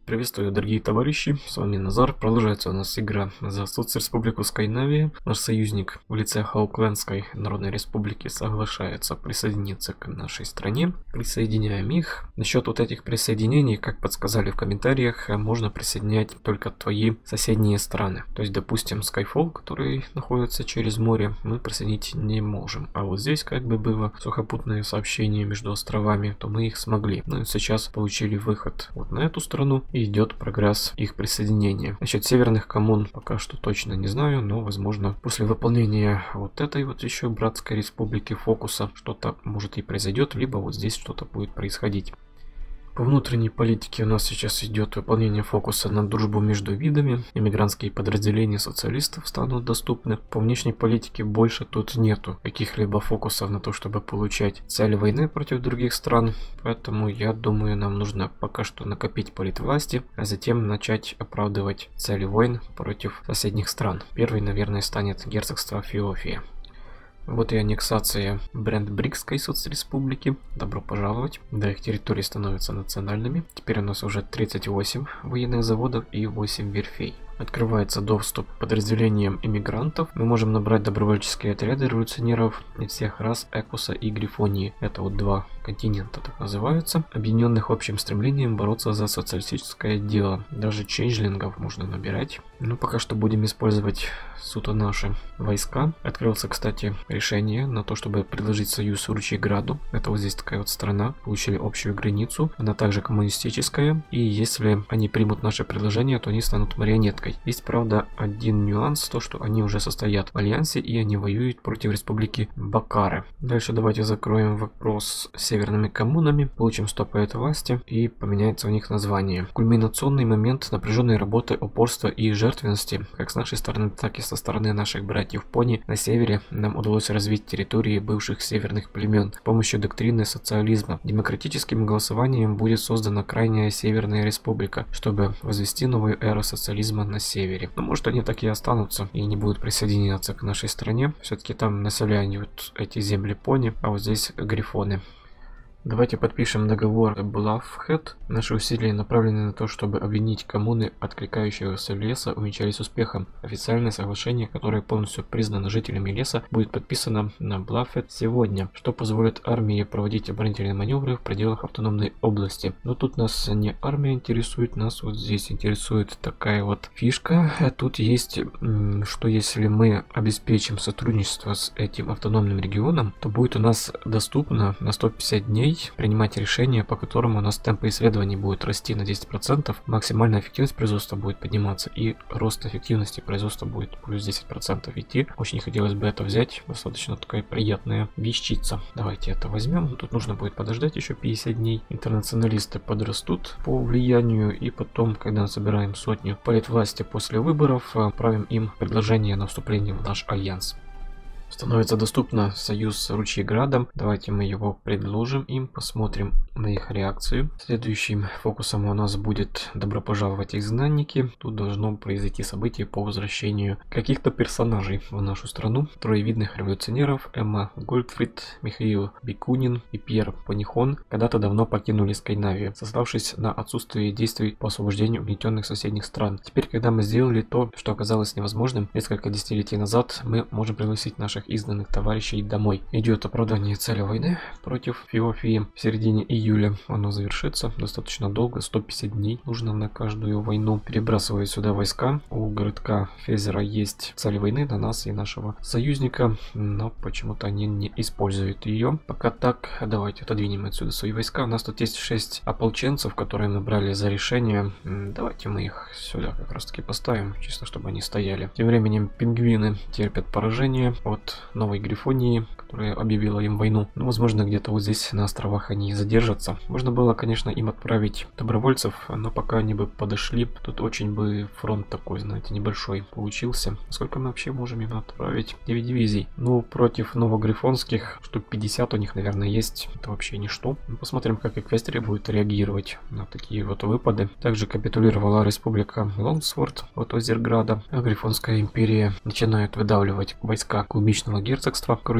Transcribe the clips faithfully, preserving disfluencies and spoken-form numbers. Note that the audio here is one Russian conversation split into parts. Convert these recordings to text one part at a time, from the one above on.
Приветствую, дорогие товарищи, с вами Назар. Продолжается у нас игра за Соцреспублику Скайнавия. Наш союзник в лице Халклендской Народной Республики соглашается присоединиться к нашей стране. Присоединяем их. Насчет вот этих присоединений, как подсказали в комментариях, можно присоединять только твои соседние страны. То есть, допустим, Skyfall, который находится через море, мы присоединить не можем. А вот здесь как бы было сухопутное сообщение между островами, то мы их смогли. Ну и сейчас получили выход вот на эту страну. И идет прогресс их присоединения. Насчет северных коммун пока что точно не знаю, но возможно после выполнения вот этой вот еще братской республики фокуса что-то может и произойдет, либо вот здесь что-то будет происходить. По внутренней политике у нас сейчас идет выполнение фокуса на дружбу между видами. Иммигрантские подразделения социалистов станут доступны. По внешней политике больше тут нету каких-либо фокусов на то, чтобы получать цели войны против других стран. Поэтому я думаю, нам нужно пока что накопить политвласти, а затем начать оправдывать цели войн против соседних стран. Первый, наверное, станет герцогство Феофия. Вот и аннексация Брандбригской соцреспублики. Добро пожаловать. Да, их территории становятся национальными. Теперь у нас уже тридцать восемь военных заводов и восемь верфей. Открывается доступ к подразделениям иммигрантов. Мы можем набрать добровольческие отряды революционеров из всех рас Экуса и Грифонии. Это вот два континента так называются, объединенных общим стремлением бороться за социалистическое дело. Даже чейнджлингов можно набирать. Но пока что будем использовать суто наши войска. Открылся, кстати, решение на то, чтобы предложить союз Ручьеграду. Это вот здесь такая вот страна. Получили общую границу. Она также коммунистическая. И если они примут наше предложение, то они станут марионеткой. Есть, правда, один нюанс, то что они уже состоят в альянсе и они воюют против республики Бакары. Дальше давайте закроем вопрос с северными коммунами, получим сто поэт власти и поменяется у них название. Кульминационный момент напряженной работы, упорства и жертвенности, как с нашей стороны, так и со стороны наших братьев Пони на севере, нам удалось развить территории бывших северных племен с помощью доктрины социализма. Демократическим голосованием будет создана крайняя Северная Республика, чтобы возвести новую эру социализма на севере. Но может они так и останутся и не будут присоединяться к нашей стране. Все-таки там населяют эти земли Пони, а вот здесь Грифоны. Давайте подпишем договор Блафхед. Наши усилия направлены на то, чтобы объединить коммуны, откликающиеся в леса, увенчались успехом. Официальное соглашение, которое полностью признано жителями леса, будет подписано на Блафхед сегодня, что позволит армии проводить оборонительные маневры в пределах автономной области. Но тут нас не армия интересует, нас вот здесь интересует такая вот фишка. А тут есть, что если мы обеспечим сотрудничество с этим автономным регионом, то будет у нас доступно на сто пятьдесят дней принимать решения, по которым у нас темпы исследований будет расти на десять процентов, максимальная эффективность производства будет подниматься и рост эффективности производства будет плюс десять процентов идти. Очень хотелось бы это взять, достаточно такая приятная вещица. Давайте это возьмем. Тут нужно будет подождать еще пятьдесят дней. Интернационалисты подрастут по влиянию и потом, когда собираем сотню политвласти после выборов, отправим им предложение на вступление в наш альянс. Становится доступно союз с Ручьеградом. Давайте мы его предложим им, посмотрим на их реакцию. Следующим фокусом у нас будет добро пожаловать изгнанники. Тут должно произойти событие по возвращению каких-то персонажей в нашу страну. Трое видных революционеров Эмма Гольдфрид, Михаил Бикунин и Пьер Панихон когда-то давно покинули Скайнавию, сославшись на отсутствие действий по освобождению угнетенных соседних стран. Теперь, когда мы сделали то, что оказалось невозможным несколько десятилетий назад, мы можем пригласить наших изгнанных товарищей домой. Идет оправдание цели войны против Феофии в середине июля. Оно завершится достаточно долго, сто пятьдесят дней нужно на каждую войну. Перебрасываю сюда войска. У городка Фезера есть цель войны на нас и нашего союзника, но почему-то они не используют ее. Пока так, давайте отодвинем отсюда свои войска. У нас тут есть шесть ополченцев, которые мы брали за решение. Давайте мы их сюда как раз таки поставим, чисто чтобы они стояли. Тем временем пингвины терпят поражение от Новой Грифонии, которая объявила им войну. Но, возможно, где-то вот здесь на островах они задержатся. Можно было, конечно, им отправить добровольцев, но пока они бы подошли, тут очень бы фронт такой, знаете, небольшой получился. Сколько мы вообще можем им отправить? девять дивизий. Ну, против новогрифонских штук пятьдесят у них, наверное, есть. Это вообще ничто. Посмотрим, как Эквестрия будет реагировать на такие вот выпады. Также капитулировала республика Лонгсворд от Озерграда. А Грифонская империя начинает выдавливать войска клубничного герцогства, которые здесь завершили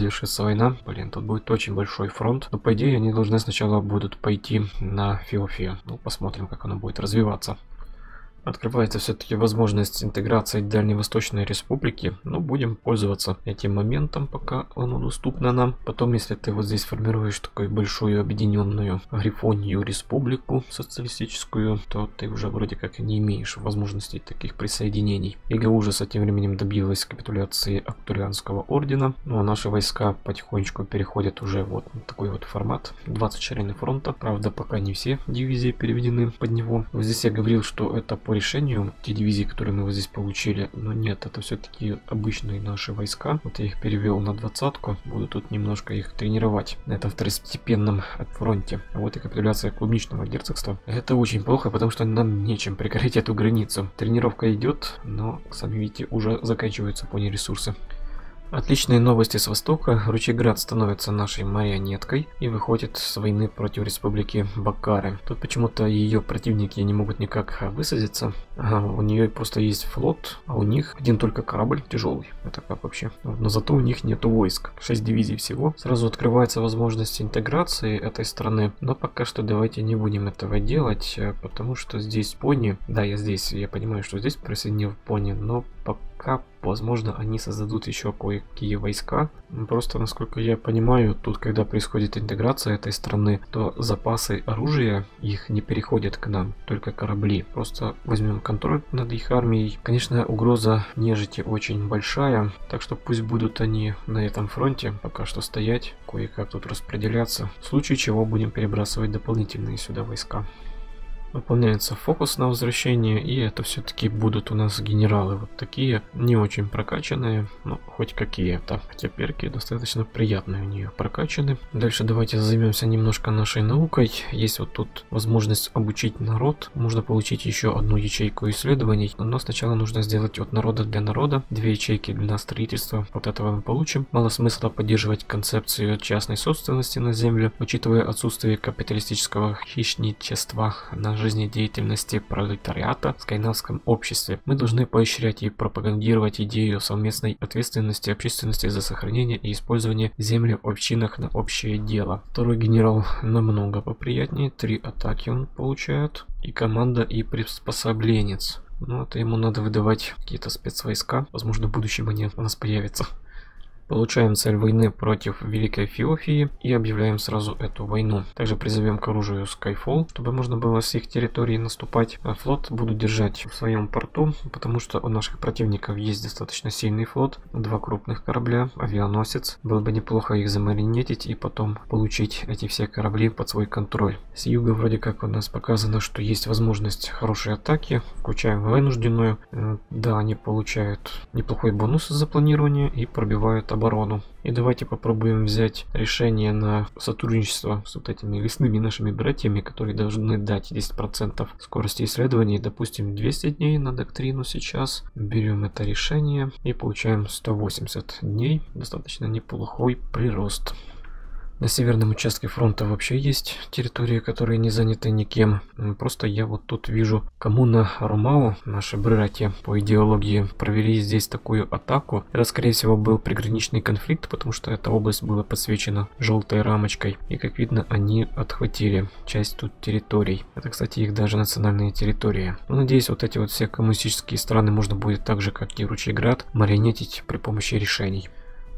завершится война, блин, тут будет очень большой фронт. Но по идее они должны сначала будут пойти на Феофию. Ну, посмотрим, как оно будет развиваться. Открывается все-таки возможность интеграции Дальневосточной Республики. Но будем пользоваться этим моментом, пока оно доступно нам. Потом, если ты вот здесь формируешь такую большую объединенную Грифонию Республику социалистическую, то ты уже вроде как не имеешь возможностей таких присоединений. Ига Ужаса тем временем добилась капитуляции Актурианского ордена. Ну а наши войска потихонечку переходят уже вот на такой вот формат. двадцать ширины фронта. Правда, пока не все дивизии переведены под него. Вот здесь я говорил, что это по решению те дивизии, которые мы вот здесь получили, но нет, это все-таки обычные наши войска. Вот я их перевел на двадцатку, буду тут немножко их тренировать на этом второстепенном фронте. А вот и капитуляция клубничного герцогства. Это очень плохо, потому что нам нечем прикрыть эту границу. Тренировка идет, но, сами видите, уже заканчиваются пони ресурсы. Отличные новости с востока. Ручейград становится нашей марионеткой и выходит с войны против республики Баккары. Тут почему-то ее противники не могут никак высадиться. Ага, у нее просто есть флот, а у них один только корабль тяжелый. Это как вообще? Но зато у них нету войск. шесть дивизий всего. Сразу открывается возможность интеграции этой страны. Но пока что давайте не будем этого делать, потому что здесь пони. Да, я здесь, я понимаю, что здесь присоединил пони, но пока, возможно, они создадут еще кое-какие войска. Просто, насколько я понимаю, тут, когда происходит интеграция этой страны, то запасы оружия их не переходят к нам, только корабли. Просто возьмем контроль над их армией. Конечно, угроза нежити очень большая, так что пусть будут они на этом фронте пока что стоять, кое-как тут распределяться, в случае чего будем перебрасывать дополнительные сюда войска. Выполняется фокус на возвращение, и это все-таки будут у нас генералы вот такие, не очень прокачанные, но хоть какие-то. Хотя перки достаточно приятные у нее прокачаны. Дальше давайте займемся немножко нашей наукой. Есть вот тут возможность обучить народ, можно получить еще одну ячейку исследований, но сначала нужно сделать от народа для народа, две ячейки для строительства, вот этого мы получим. Мало смысла поддерживать концепцию частной собственности на землю, учитывая отсутствие капиталистического хищничества на жизнедеятельности пролетариата в скайнавском обществе. Мы должны поощрять и пропагандировать идею совместной ответственности общественности за сохранение и использование земли в общинах на общее дело. Второй генерал намного поприятнее, три атаки он получает, и команда, и приспособленец. Ну, это ему надо выдавать какие-то спецвойска, возможно, в будущем они у нас появятся. Получаем цель войны против Великой Феофии и объявляем сразу эту войну. Также призовем к оружию Skyfall, чтобы можно было с их территории наступать. А флот буду держать в своем порту, потому что у наших противников есть достаточно сильный флот. Два крупных корабля, авианосец. Было бы неплохо их замаринетить и потом получить эти все корабли под свой контроль. С юга вроде как у нас показано, что есть возможность хорошей атаки. Включаем вынужденную. Да, они получают неплохой бонус за планирование и пробивают оборону. оборону. И давайте попробуем взять решение на сотрудничество с вот этими лесными нашими братьями, которые должны дать десять процентов скорости исследований, допустим, двести дней на доктрину сейчас. Берем это решение и получаем сто восемьдесят дней. Достаточно неплохой прирост. На северном участке фронта вообще есть территории, которые не заняты никем. Просто я вот тут вижу коммуна Ромао, наши братья по идеологии, провели здесь такую атаку. Это, скорее всего, был приграничный конфликт, потому что эта область была подсвечена желтой рамочкой. И, как видно, они отхватили часть тут территорий. Это, кстати, их даже национальные территории. Но, надеюсь, вот эти вот все коммунистические страны можно будет так же, как и Ручейград, марионетить при помощи решений.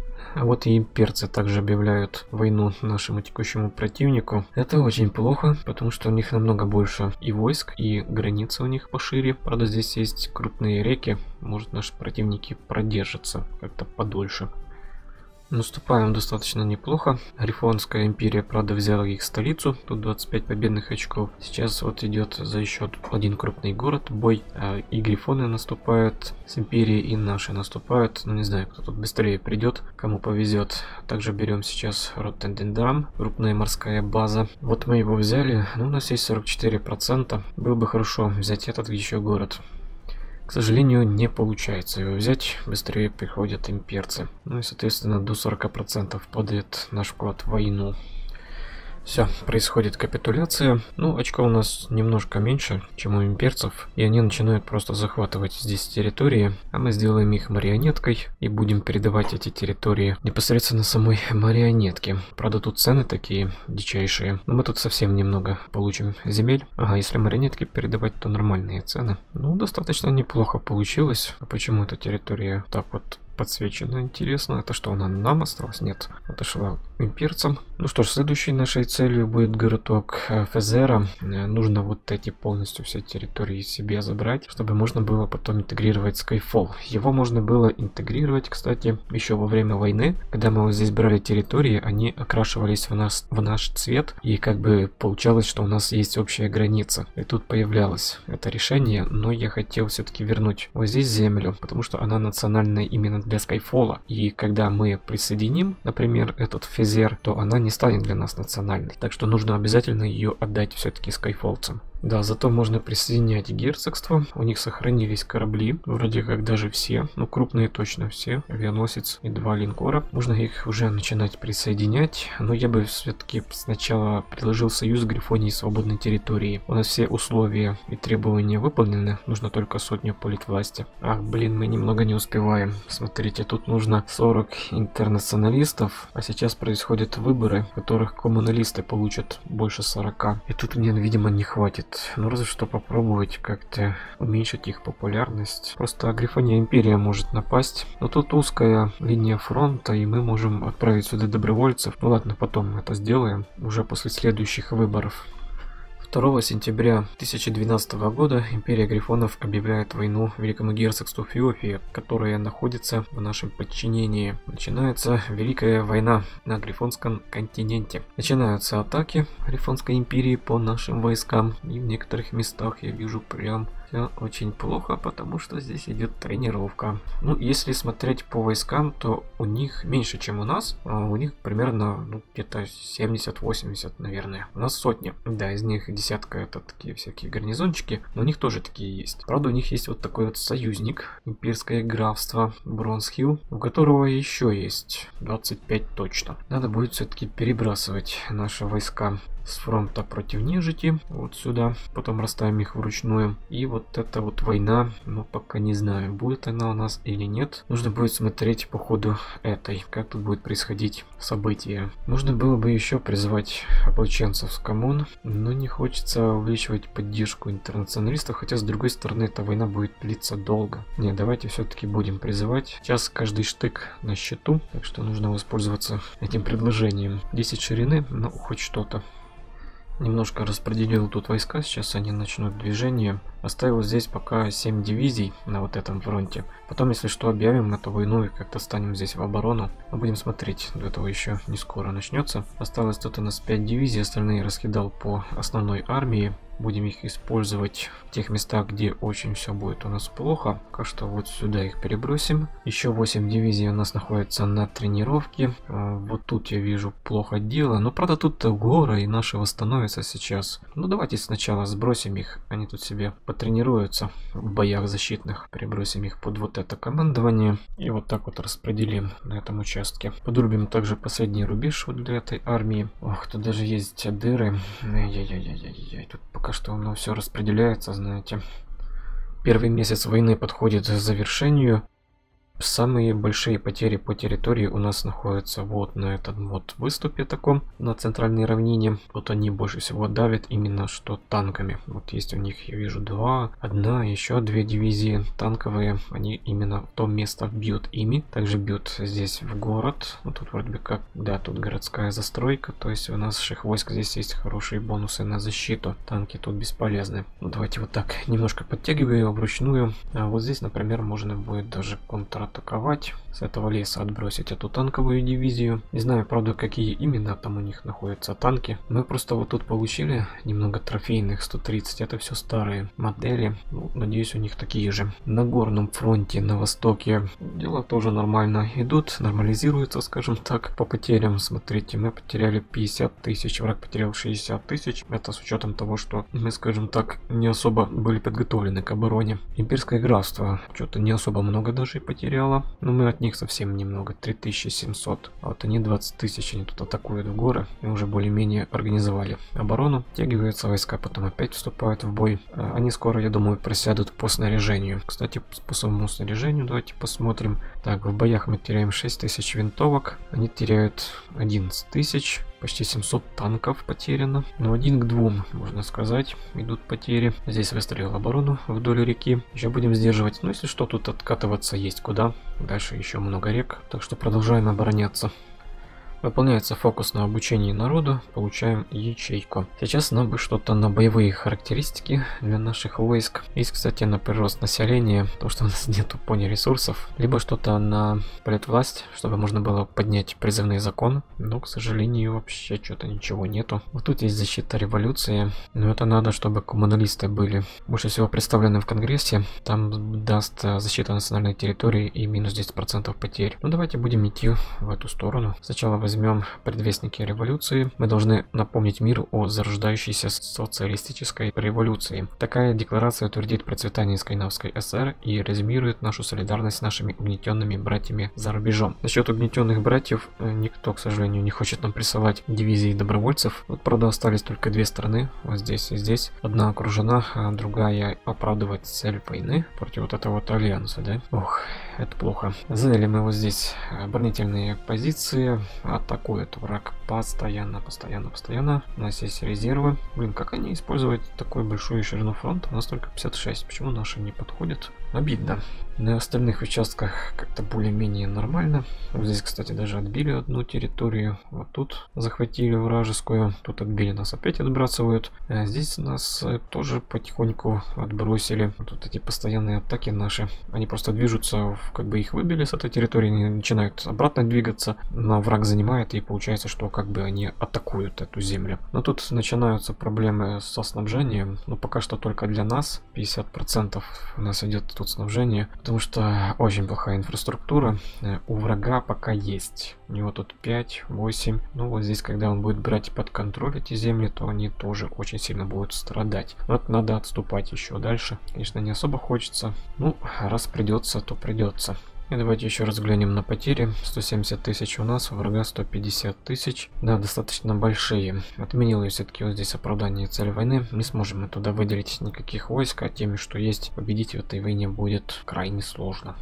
А вот и имперцы также объявляют войну нашему текущему противнику. Это очень плохо, потому что у них намного больше и войск, и границы у них пошире. Правда, здесь есть крупные реки, может наши противники продержатся как-то подольше. Наступаем достаточно неплохо. Грифонская империя, правда, взяла их столицу. Тут двадцать пять победных очков. Сейчас вот идет за счет один крупный город бой. И грифоны наступают с империей, и наши наступают. Ну, не знаю, кто тут быстрее придет, кому повезет. Также берем сейчас Роттендендрам, крупная морская база. Вот мы его взяли. Ну, у нас есть сорок четыре процента. Было бы хорошо взять этот еще город. К сожалению, не получается его взять, быстрее приходят имперцы. Ну и, соответственно, до сорока процентов падает наш вклад в войну. Все, происходит капитуляция. Ну, очко у нас немножко меньше, чем у имперцев. И они начинают просто захватывать здесь территории. А мы сделаем их марионеткой и будем передавать эти территории непосредственно самой марионетке. Правда, тут цены такие дичайшие. Но мы тут совсем немного получим земель. Ага, если марионетки передавать, то нормальные цены. Ну, достаточно неплохо получилось. А почему эта территория так вот подсвечена? Интересно. Это что, она нам осталась? Нет. Отошла имперцам. Ну что ж, следующей нашей целью будет городок Фезера. Нужно вот эти полностью все территории себе забрать, чтобы можно было потом интегрировать Skyfall. Его можно было интегрировать, кстати, еще во время войны. Когда мы вот здесь брали территории, они окрашивались в, нас, в наш цвет. И как бы получалось, что у нас есть общая граница. И тут появлялось это решение. Но я хотел все-таки вернуть вот здесь землю, потому что она национальная именно для Skyfall. И когда мы присоединим, например, этот Фезер, то она не станет для нас национальной. Так что нужно обязательно ее отдать все-таки скайфолцам. Да, зато можно присоединять герцогство. У них сохранились корабли, вроде как даже все, ну крупные точно все, авианосец и два линкора. Можно их уже начинать присоединять, но я бы все-таки сначала предложил союз Грифонии и свободной территории. У нас все условия и требования выполнены, нужно только сотню политвласти. Ах, блин, мы немного не успеваем. Смотрите, тут нужно сорок интернационалистов, а сейчас происходят выборы, в которых коммуналисты получат больше сорока. И тут мне, видимо, не хватит. Ну, разве что попробовать как-то уменьшить их популярность. Просто Грифония Империя может напасть. Но тут узкая линия фронта, и мы можем отправить сюда добровольцев. Ну ладно, потом мы это сделаем, уже после следующих выборов. второго сентября тысяча двенадцатого года Империя Грифонов объявляет войну Великому герцогству Фиофия, которое находится в нашем подчинении. Начинается Великая война на Грифонском континенте. Начинаются атаки Грифонской империи по нашим войскам, и в некоторых местах я вижу прям все очень плохо, потому что здесь идет тренировка. Ну, если смотреть по войскам, то у них меньше, чем у нас. А у них примерно ну, где-то семьдесят-восемьдесят, наверное. У нас сотня. Да, из них десятка это такие всякие гарнизончики, но у них тоже такие есть. Правда, у них есть вот такой вот союзник, имперское графство Бронсхилл, у которого еще есть двадцать пять точно. Надо будет все-таки перебрасывать наши войска с фронта против нежити вот сюда, потом расставим их вручную. И вот эта вот война, ну пока не знаю, будет она у нас или нет. Нужно будет смотреть по ходу этой, как тут будет происходить события. Можно было бы еще призвать ополченцев с коммун, но не хочется увеличивать поддержку интернационалистов, хотя с другой стороны эта война будет длиться долго. Не, давайте все-таки будем призывать. Сейчас каждый штык на счету, так что нужно воспользоваться этим предложением. десять ширины, ну хоть что-то. Немножко распределил тут войска, сейчас они начнут движение. Оставил здесь пока семь дивизий на вот этом фронте. Потом, если что, объявим эту войну и как-то станем здесь в оборону. Но будем смотреть, до этого еще не скоро начнется. Осталось тут у нас пять дивизий, остальные раскидал по основной армии. Будем их использовать в тех местах, где очень все будет у нас плохо. Пока что вот сюда их перебросим. Еще восемь дивизий у нас находятся на тренировке. Вот тут я вижу плохо дело. Но правда тут горы и наши восстановятся сейчас. Ну давайте сначала сбросим их. Они тут себе потренируются в боях защитных. Перебросим их под вот это командование. И вот так вот распределим на этом участке. Подрубим также последний рубеж вот для этой армии. Ох, тут даже есть дыры. Ай-яй-яй-яй-яй. Тут пока что оно все распределяется, знаете. Первый месяц войны подходит к завершению. Самые большие потери по территории у нас находятся вот на этом вот выступе таком, на центральной равнине. Вот они больше всего давят именно что танками. Вот есть у них, я вижу, два, одна, еще две дивизии танковые. Они именно в то место бьют ими. Также бьют здесь в город. Вот тут вроде бы как, да, тут городская застройка. То есть у наших войск здесь есть хорошие бонусы на защиту. Танки тут бесполезны. Ну, давайте вот так немножко подтягиваю вручную. А вот здесь, например, можно будет даже контратаковать. Атаковать, с этого леса отбросить эту танковую дивизию. Не знаю, правда, какие именно там у них находятся танки. Мы просто вот тут получили немного трофейных сто тридцать. Это все старые модели. Ну, надеюсь, у них такие же. На горном фронте на востоке дела тоже нормально идут, нормализируются, скажем так, по потерям. Смотрите, мы потеряли пятьдесят тысяч, враг потерял шестьдесят тысяч. Это с учетом того, что мы, скажем так, не особо были подготовлены к обороне. Имперское графство что-то не особо много даже потеряли. материала, но мы от них совсем немного, три тысячи семьсот, а вот они двадцать тысяч, они тут атакуют в горы и уже более-менее организовали оборону, тягиваются войска, потом опять вступают в бой. Они скоро, я думаю, просядут по снаряжению. Кстати, по самому снаряжению давайте посмотрим. Так, в боях мы теряем шесть тысяч винтовок, они теряют одиннадцать тысяч. Почти семьсот танков потеряно. Но один к двум, можно сказать, идут потери. Здесь выстроил оборону вдоль реки. Еще будем сдерживать. Но если что, тут откатываться есть куда. Дальше еще много рек. Так что продолжаем обороняться. Выполняется фокус на обучении народу, получаем ячейку. Сейчас нам бы что-то на боевые характеристики для наших войск. Есть, кстати, на прирост населения, потому что у нас нету пони ресурсов. Либо что-то на политвласть, чтобы можно было поднять призывный закон. Но, к сожалению, вообще что-то ничего нету. Вот тут есть защита революции. Но это надо, чтобы коммуналисты были больше всего представлены в Конгрессе. Там даст защита национальной территории и минус десять процентов потерь. Ну давайте будем идти в эту сторону. Сначала возьмем Возьмем предвестники революции. Мы должны напомнить миру о зарождающейся социалистической революции. Такая декларация утвердит процветание Скайнавской ССР и резюмирует нашу солидарность с нашими угнетенными братьями за рубежом. Насчет угнетенных братьев никто, к сожалению, не хочет нам присылать дивизии добровольцев. Вот, правда, остались только две страны, вот здесь и здесь. Одна окружена, а другая оправдывает цель войны против вот этого вот альянса, да? Ох, это плохо. Заняли мы вот здесь оборонительные позиции. Атакует враг постоянно, постоянно, постоянно. У нас есть резервы. Блин, как они используют такую большую ширину фронта? У нас только пятьдесят шесть. Почему наши не подходят? Обидно. На остальных участках как-то более-менее нормально. Вот здесь, кстати, даже отбили одну территорию. Вот тут захватили вражескую. Тут отбили, нас опять отбрасывают. А здесь нас тоже потихоньку отбросили. Тут эти постоянные атаки наши. Они просто движутся, как бы их выбили с этой территории, они начинают обратно двигаться. Но враг занимает, и получается, что как бы они атакуют эту землю. Но тут начинаются проблемы со снабжением. Но пока что только для нас. пятьдесят процентов у нас идет тут снабжение. Потому что очень плохая инфраструктура. У врага пока есть. У него тут пять, восемь. Ну вот здесь, когда он будет брать под контроль эти земли, то они тоже очень сильно будут страдать. Вот надо отступать еще дальше. Конечно, не особо хочется. Ну, раз придется, то придется. И давайте еще раз глянем на потери. сто семьдесят тысяч у нас, у врага сто пятьдесят тысяч. Да, достаточно большие. Отменил я все-таки вот здесь оправдание цели войны. Не сможем мы туда выделить никаких войск, а теми, что есть, победить в этой войне будет крайне сложно.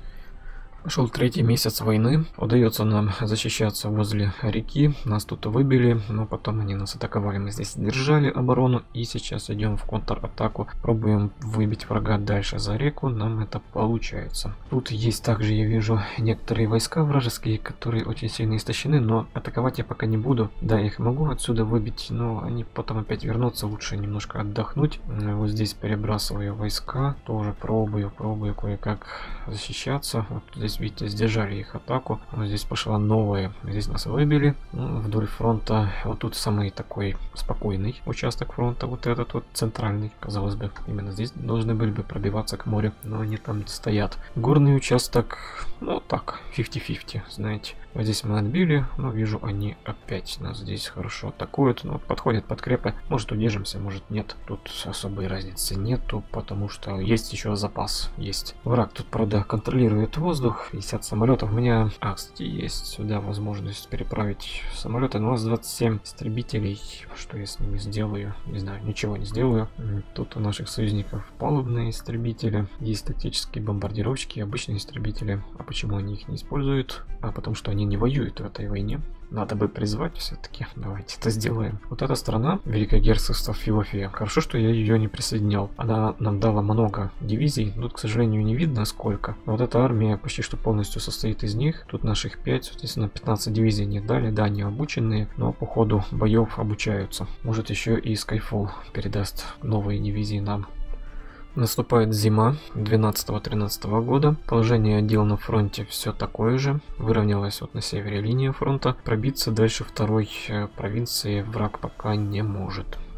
Пошел третий месяц войны. Удается нам защищаться возле реки. Нас тут выбили, но потом они нас атаковали. Мы здесь держали оборону и сейчас идем в контратаку. Пробуем выбить врага дальше за реку. Нам это получается. Тут есть также, я вижу, некоторые войска вражеские, которые очень сильно истощены, но атаковать я пока не буду. Да, я их могу отсюда выбить, но они потом опять вернутся. Лучше немножко отдохнуть. Вот здесь перебрасываю войска. Тоже пробую, пробую кое-как защищаться. Вот здесь, видите, сдержали их атаку. Вот здесь пошла новая. Здесь нас выбили. Ну, вдоль фронта. Вот тут самый такой спокойный участок фронта. Вот этот вот центральный, казалось бы. Именно здесь должны были бы пробиваться к морю. Но они там стоят. Горный участок, ну так, пятьдесят на пятьдесят, знаете. Вот здесь мы отбили, но вижу, они опять нас здесь хорошо атакуют. Ну, подходят подкрепы. Может, удержимся, может, нет. Тут особой разницы нету, потому что есть еще запас. Есть. Враг тут, правда, контролирует воздух. пятьдесят самолетов. У меня, а, кстати, есть сюда возможность переправить самолеты. Но у нас двадцать семь истребителей. Что я с ними сделаю? Не знаю, ничего не сделаю. Тут у наших союзников палубные истребители. Есть тактические бомбардировщики, обычные истребители. А почему они их не используют? А потому что они не воюют в этой войне. Надо бы призвать все-таки. Давайте это сделаем. Вот эта страна, Великое Герцогство Феофия. Хорошо, что я ее не присоединял. Она нам дала много дивизий. Тут, к сожалению, не видно сколько. Но вот эта армия почти что полностью состоит из них. Тут наших пять. Соответственно, пятнадцать дивизий не дали. Да, не обученные, но по ходу боев обучаются. Может, еще и Skyfall передаст новые дивизии нам. Наступает зима двенадцатого-тринадцатого года. Положение дел на фронте все такое же. Выровнялась вот на севере линия фронта. Пробиться дальше второй провинции враг пока не может.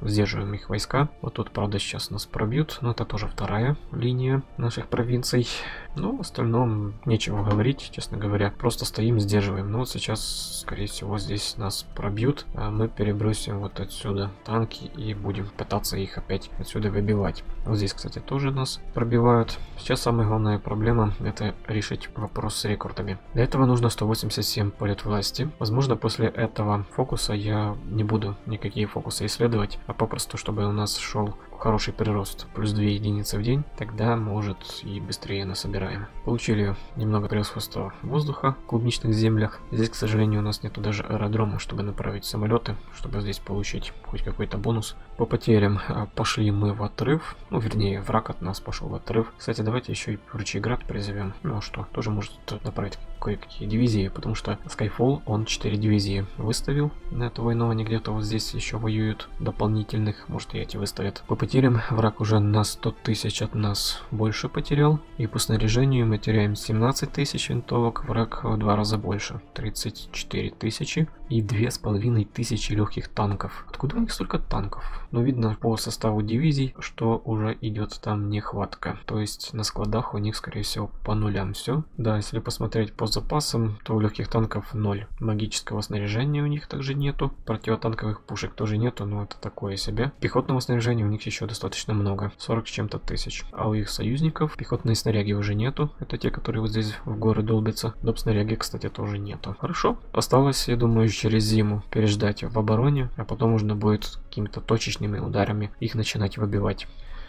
сдерживаем их войска. Вот тут, правда, сейчас нас пробьют, но это тоже вторая линия наших провинций. Но в остальном нечего говорить, честно говоря. Просто стоим, сдерживаем. Но вот сейчас, скорее всего, здесь нас пробьют. А мы перебросим вот отсюда танки и будем пытаться их опять отсюда выбивать. Вот здесь, кстати, тоже нас пробивают. Сейчас самая главная проблема — это решить вопрос с рекордами. Для этого нужно сто восемьдесят семь политвласти. Возможно, после этого фокуса я не буду никакие фокусы исследовать, а попросту, чтобы у нас шел хороший прирост, плюс две единицы в день, тогда, может, и быстрее насобираем. Получили немного превосходства воздуха в клубничных землях. Здесь, к сожалению, у нас нету даже аэродрома, чтобы направить самолеты, чтобы здесь получить хоть какой-то бонус. По потерям пошли мы в отрыв, ну, вернее, враг от нас пошел в отрыв. Кстати, давайте еще и Ручейград призовем. Ну, а что, тоже может направить кое-какие дивизии, потому что Skyfall, он четыре дивизии выставил на эту войну, они где-то вот здесь еще воюют дополнительных, может, и эти выставят. По потерям враг уже на сто тысяч от нас больше потерял, и по снаряжению мы теряем семнадцать тысяч винтовок, враг в два раза больше, тридцать четыре тысячи, и две с половиной тысячи легких танков. Откуда у них столько танков? Ну, видно по составу дивизий, что уже идет там нехватка, то есть на складах у них, скорее всего, по нулям все. Да, если посмотреть по запасам, то у легких танков ноль. Магического снаряжения у них также нету. Противотанковых пушек тоже нету, но это такое себе. Пехотного снаряжения у них еще достаточно много. сорок с чем-то тысяч. А у их союзников пехотные снаряги уже нету. Это те, которые вот здесь в горы долбятся. Доп. Снаряги, кстати, тоже нету. Хорошо. Осталось, я думаю, через зиму переждать в обороне, а потом можно будет какими-то точечными ударами их начинать выбивать.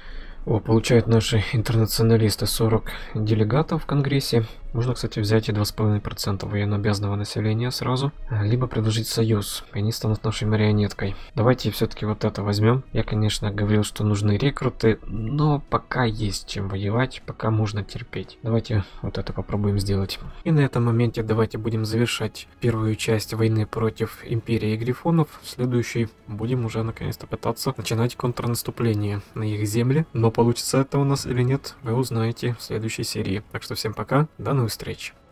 О, получают наши интернационалисты сорок делегатов в Конгрессе. Можно, кстати, взять и два с половиной процента военнообязанного населения сразу, либо предложить союз, и они станут нашей марионеткой. Давайте все-таки вот это возьмем. Я, конечно, говорил, что нужны рекруты, но пока есть чем воевать, пока можно терпеть. Давайте вот это попробуем сделать. И на этом моменте давайте будем завершать первую часть войны против Империи Грифонов. В следующей будем уже наконец-то пытаться начинать контрнаступление на их земли. Но получится это у нас или нет, вы узнаете в следующей серии. Так что всем пока, до новых встреч.